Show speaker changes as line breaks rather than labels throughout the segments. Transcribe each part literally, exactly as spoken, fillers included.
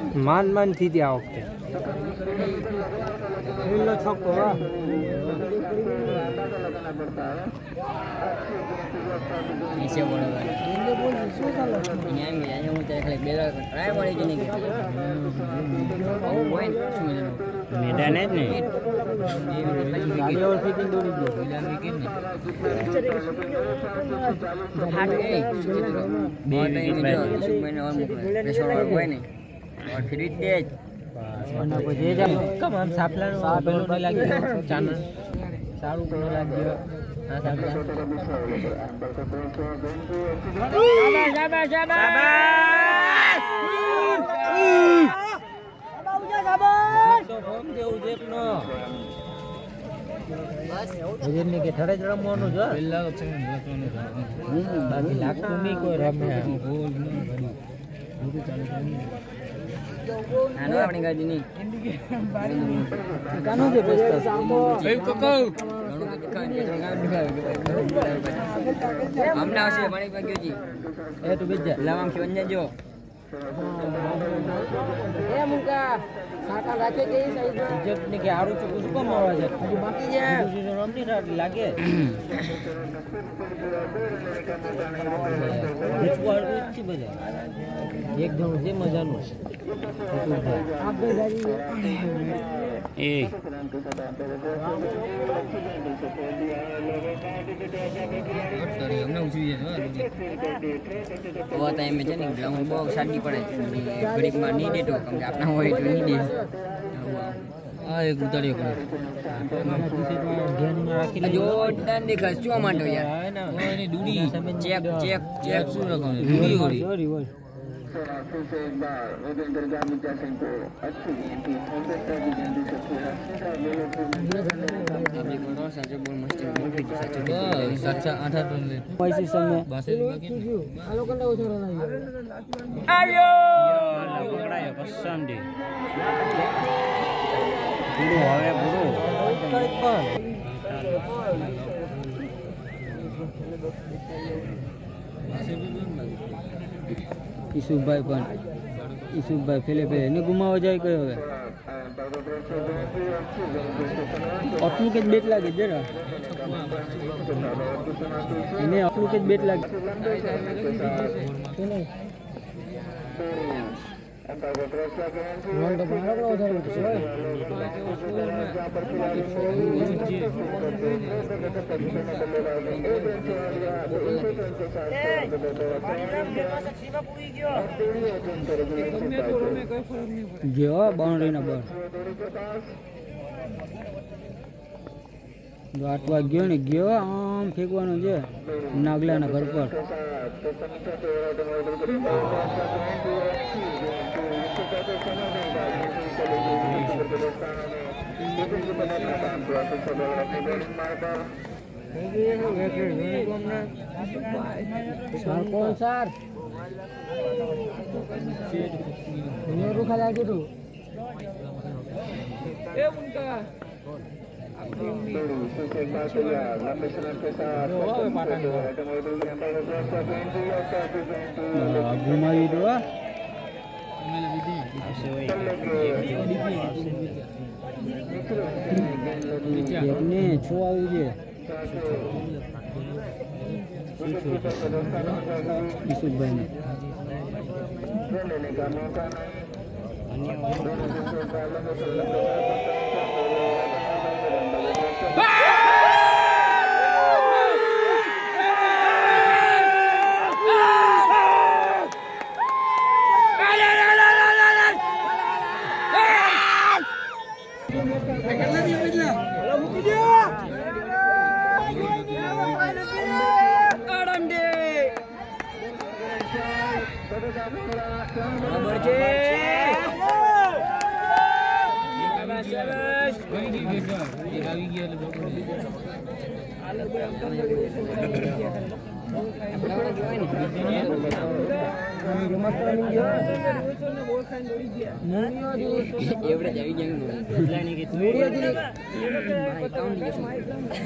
मान मान थी थी आ वखते लीलो छक्को वा
नीचे बोलेगा इनके बोल શું ચાલે અહીંયા મે અહીંયા હું એટલે બેલા ટ્રાય મળી જ નહીં ઓ હોય શું મેદાન
मैदान है ने गाड़ी और फिटिंग दोनी दो
मैदान विकेट ने हाथ ए बहुत टाइम में जो मैंने और प्रेशर હોય ને और फिर दे
वरना को जे जा कम हम सापला सापेलो नहीं लाग गयो चाना सारू को लाग गयो हां सापला शाबाश शाबाश शाबाश शाबाश तो ફોર્મ દેવું જેકનો બસ વજન ને કે થડે જ રમવાનું જો પેલા છે બાકી લાગતું નહીં કોઈ રમે ગોલ ન ભરી બધું ચાલે
આનો આપણી ગાડી ની
કાનો જે બેસ્તા સામો
કઈ કકલ हमने आवश्य पानी पाक्यो जी
ए तू बेज जा
लावाम खिवन्या जो
ए मुका साका राखे के साइड इज्जत ने के आरू चुकु चुकु मावा जा तू बाकी जा तू रमनी लागे बिचवाड़ अच्छी बजा एक घणो जे मजानो आप दे गाड़ी ए
हमने उसी वो टाइम में जाने ग्राउंड बॉल शादी पड़े ब्रेक मार नहीं दे तो कम से अपना वो तो नहीं दे आ एक उतारे को जो डन देखा શું માંડો યાર ઓ એની દૂડી ચેક ચેક ચેક શું રખો દૂડી હોરી ઈસુભાઈ પણ ઈસુભાઈ પેલે પેલે એને ગુમાવા જાય કયો હવે આપણું કે બેટ લાગે જરા એને આપણું કે બેટ લાગે Wanda mana kalau udah itu sih? Gyo, boundary na bar. આટવા ગયો ને ગયો આમ ફેંકવાનો છે નાગલાના ઘર પર કોણ સાર રૂખા લાગ્યું તું એ મુંકા घुमाई दो ने छो आવું છે ઈસુભાઈ ને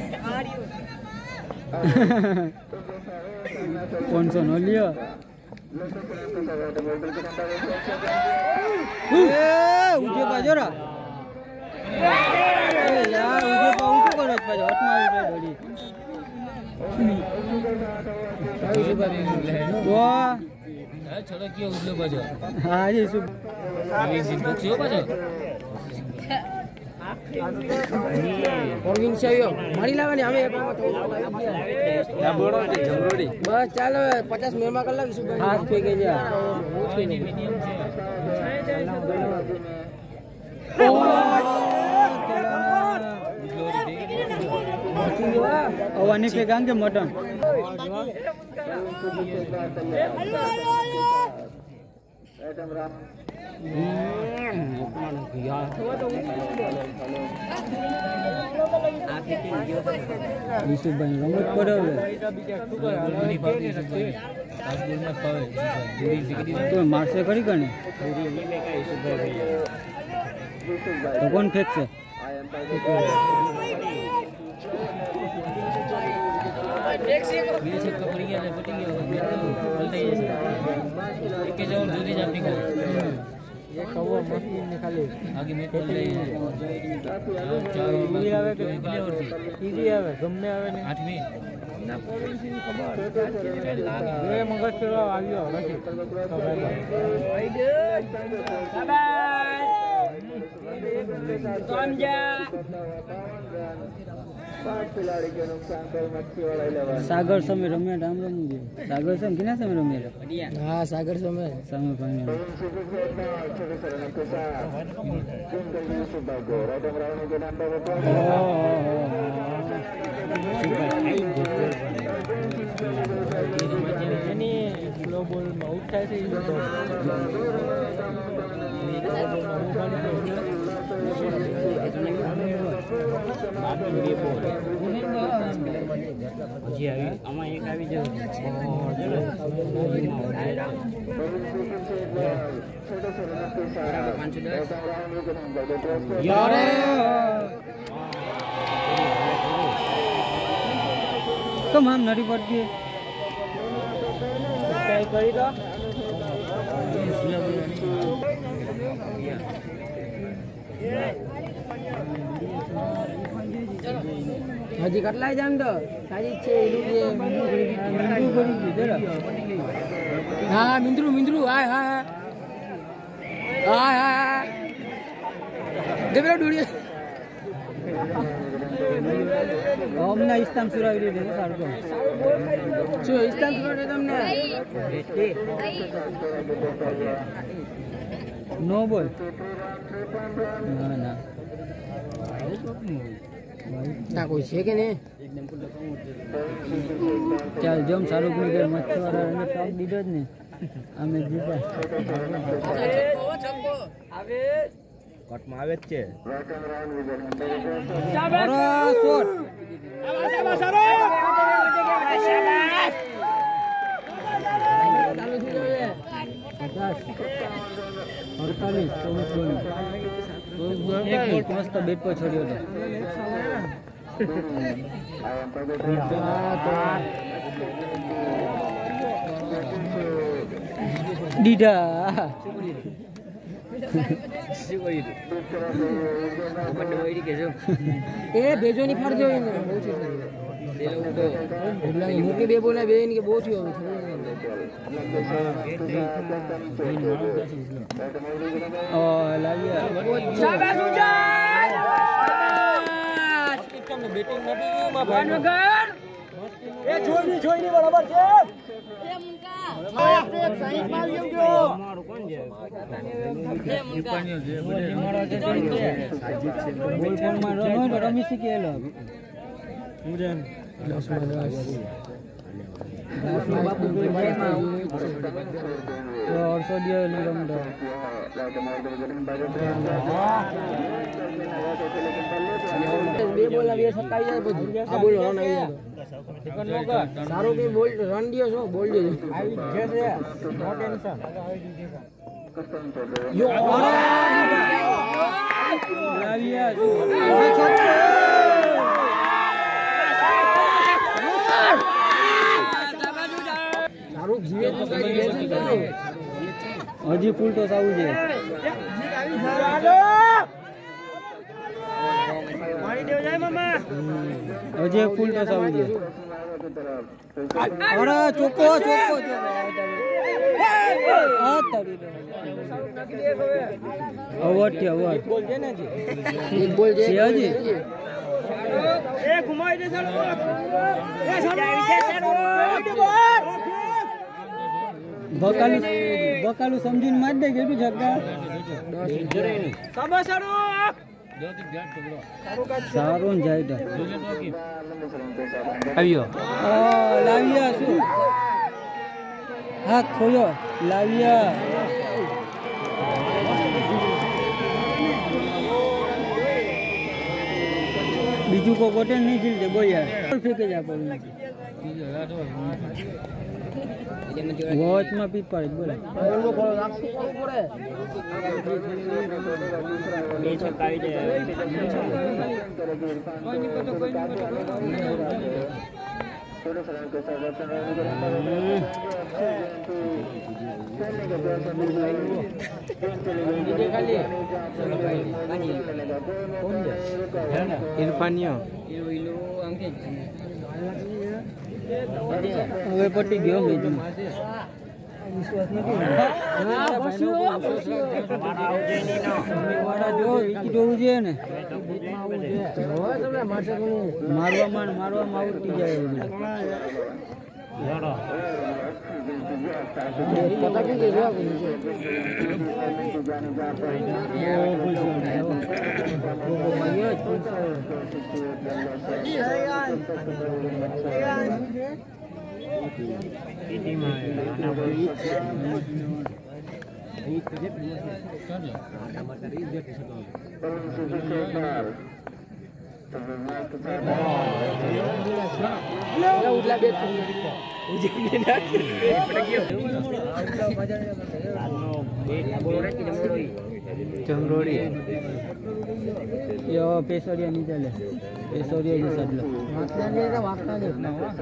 कौन सा नो लिया
ઉજે બાજોરા यार उजे पाऊँ तो करो पाज हट मारी रे डोली वाह यार छोड़ो क्यों उजलो बाजो हां ये सब अभी सिन बक्सियो बाजो
ऑर्गिंग चाहिए मारी लावे ने हमें एक या बोड़ो जमरोड़ी बस चलो पचास मेमा कर लागी सुबह हाथ पे के जा मीडियम से अवानी पे गांग के मटन तो मार से करी करनी तो कौन फेंक से आगे में गमे आठमी मगर चलो आगे सागर समय रम्या राम राम सागर समय किना समय रम्या हां सागर समय समय फाइनल ini global mau થાય છે હજી આવી આમાં એક આવી જાય कम हम नरी पड़ गए ट्राई करी तो हजी कटला जाम तो सारी छे इलू जे मिंद्रू करी जरा हां मिंद्रू मिंद्रू हाय हाय हाय हाय देबरा डुड़ी हमने इस्ताम सुरावी दे दे सारू को जो इस्ताम सुरा दे तुमने नो बोल ना ना ना कोई છે કે ને ચાલ જમ સારું કરી દે મચ્છવાળાને ટોપ દીધો જ ને અમે જીતા આવે કટમાં આવે જ છે શાબાશ શોટ શાબાશ શાબાશ ચાલુ થઈ ગયો પચાસ અડતાલીસ ચોવીસ ગણ એક બોલ મસ્ત બેટ પર છોડ્યો હતો દીધા ए भेजो नहीं फर जो मुके बे बोला बे इनके बहुत ही ओ लागिया शाबाश उजान शाबाश कितना बैटिंग नबी मा भावनगर ए छोईनी छोईनी बराबर છે એ મુનકા એક સાઈડ માં આવી ગયો મારો કોણ છે એ મુનકા મારો જે છે સાજીદ છે બોલ કોણ મારો નો રમી શીખેલો મુજન દસ માં દસ બાપુ તો અડસો દિયો ની રમતો બે બોલ આવી સત્તાવી જાય બધું આ બોલ રન આવી જાય સારો કે બોલ રન દિયો છો બોલ દેજો આવી જશે નો ટેન્શન યો લાવિયા સારું હજી ફૂલ ટોસ આવું છે હજી એક ફૂલ ટોસ આવું છે અરે ચોકો ચોકો અવોર્ડ છે અવોર્ડ એક બોલ છે હજી એ ઘુમાઈ દે સર એ સર બકાલુ બકાલુ સમજીને માર દે કેટલું છક્કા સારું જાય તો આવ્યો લાવ્યા શું હાથ ખોલ્યો લાવ્યા બીજું કોઈ કોટન નહીં જીલતે બોલ યાર ફેંકે જ આપણને વોચમાં પીપ પાડે બોલે ઇરફાનિયો હવે પટી ગયો મેચ વિશ્વાસ નથી ને મારવા મારવામાં આવતી જાય ચમરોડી યો પેસોડિયા ની ચાલે પેસોડિયા જે સાડલો વાકતા ને કે વાકતા ને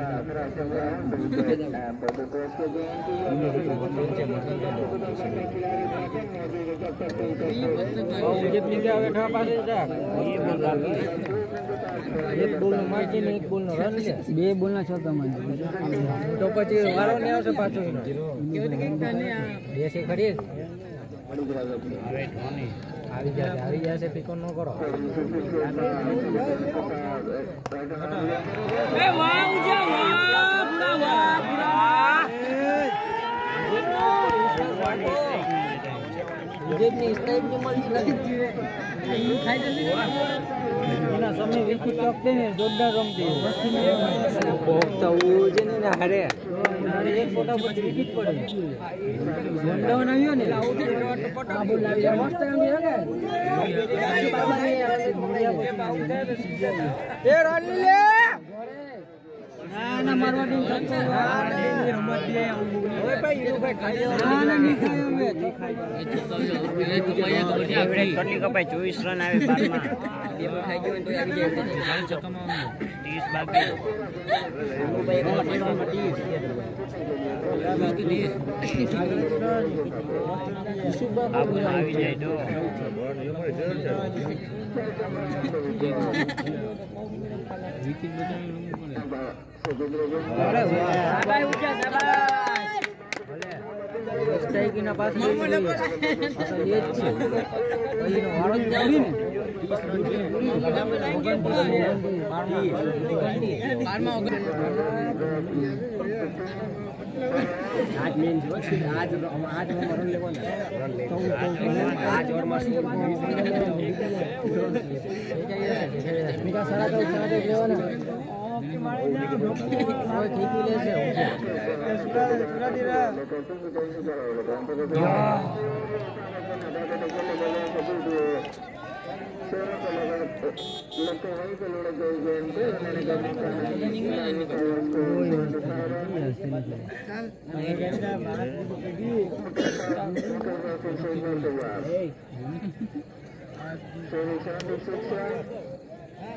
જેપ ની આવે ઠા પાસે જા એક બોલ નો માર ને એક બોલ નો રન લે બે બોલ ના છક્કા માર તો પછી વારો ને આવશે પાછો એનો કેવું કઈતા ને બે છે ખરી આવી જાય આવી જશે પીકો ન કરો એ વાહ ઉજા વાહ પૂરા વાહ પૂરા જેની સ્ટાઈલ ની મળી નથી ખાઈ જશે એના સમય વિકિટ ટોકતે ને જોરદાર રમતી બોક્તા ઉજે ને હારે એક ફોટા પર વિકિટ પડે વનડાઉન આવ્યો ને આ બોલ લાવી મસ્ત રમી હે એ રન લે ના ના મારવા દે રમત દે ઓય ભાઈ ઈરો ભાઈ ખાઈ ના ના ની ખાયો મે એ તો કપાયા તો બધી આપણે કેટલી કપાય ચોવીસ રન આવે બાર માં બે પર ખાઈ ગયો તો આવી જાય ચાલીસ છક્કામાં ત્રીસ બાકી ભાઈ એક રનમાં ત્રીસ આપણે આવી જાય તો વિકેટ બચાવવાનું પડે ભાઈ ઉઠા શાબાશ સ્ટ્રાઈક ના પાસ લઈ લે અસલ એ જ છે એનો વાળો જ પડી ને આજ મેન જો છે આજ આજ રન લેવાનો આજ ઓર માં સારા તો સારા લેવાનો કોઈ ઠીકી લે છે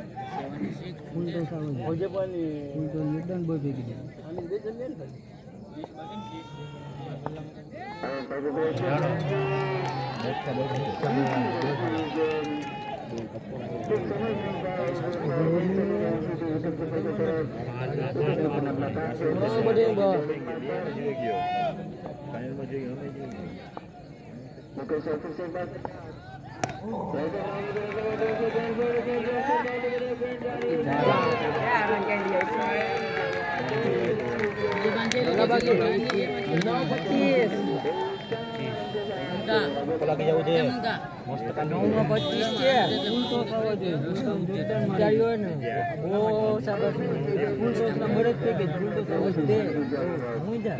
ફૂલ તો સારું ફૂલ તો યોગદાન બહુ ભેગી જાય
lagi jauh je. Mesti kan
નવ પચીસ છે. ફૂલ તો થવો જોઈએ. વિચાર્યું હોય ને. ઓ સાબસ ફૂલ તો નંબર જ કે ફૂલ તો થવો જ દે. હું જા.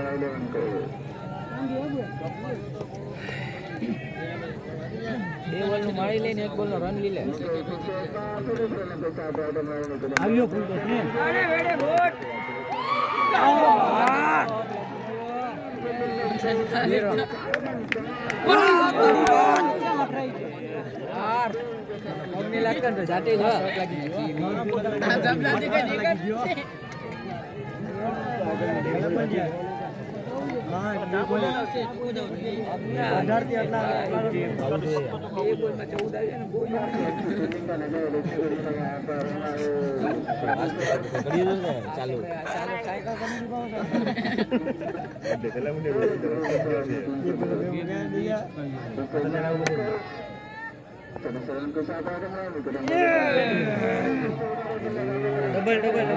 બે બોલ મારી લઈને એક બોલ નો રન લઈ લે. આવ્યો ફૂલ તો ને. અરે વેડે ગોટ. यार मम्मी लागन तो जाते जो लगी जब लाते के निकल हां ना बोले से तू जाओ अठारह થી આટલા એ બોલ માં ચૌદ આવી ને બોલ ચાલુ ચાલુ સાયકલ કરી દેલા મને दिया डबल डबल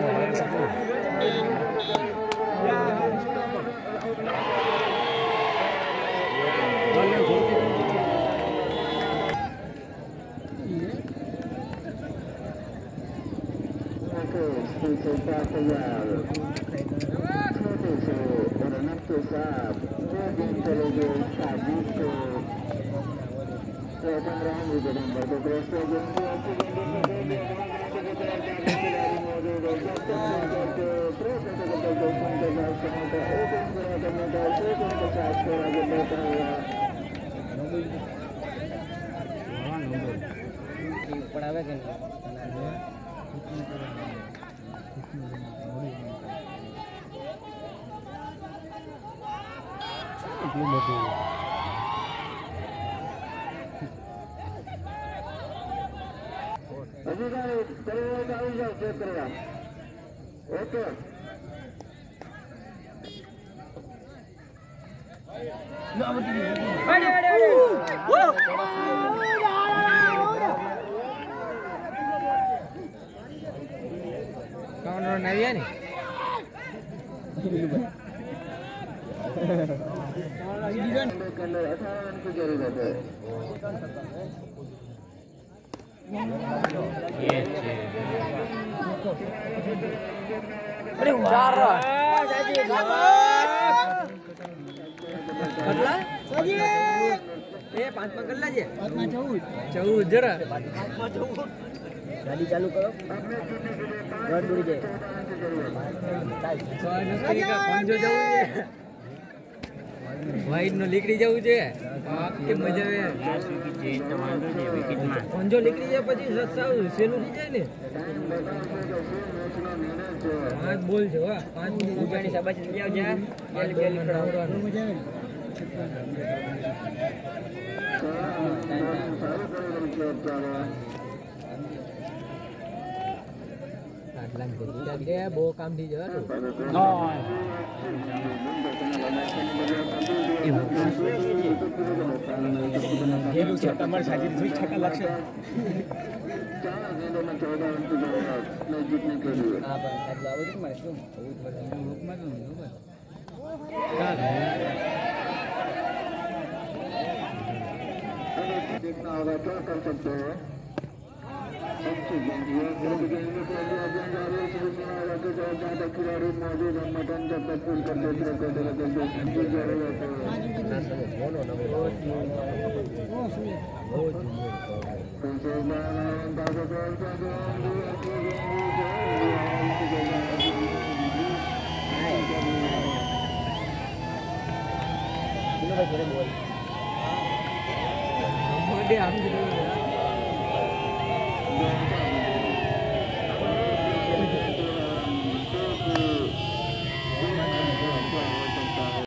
पढ़ावे के ओके कौन नविया नहीं अरे वाह કેટલા એ પાંચમાં કેટલા છે પાંચમાં ચૌદ ચૌદ જરા પાંચમાં ચૌદ ગાડી ચાલુ કરો ઘર દૂરી જાય પંજો જવું છે વાઈડ નો નીકળી જવું છે કે મજા આવે પંજો નીકળી જાય પછી સાવ સેલું થઈ જાય ને પાંચ બોલ છે વાહ પાંચ ઉજાણી શાબાશી લઈ આવજે બેલ બેલ ખડાવવાનું મજા આવે આટલા જગ્યા દે બહુ કામ થઈ જવાનું હા તમારે સાજી થોડી છક્કા લાગશે देखना होगा क्या कर सकते हो खिलाड़ी मौजूद है मटन जब तक फुल कर देते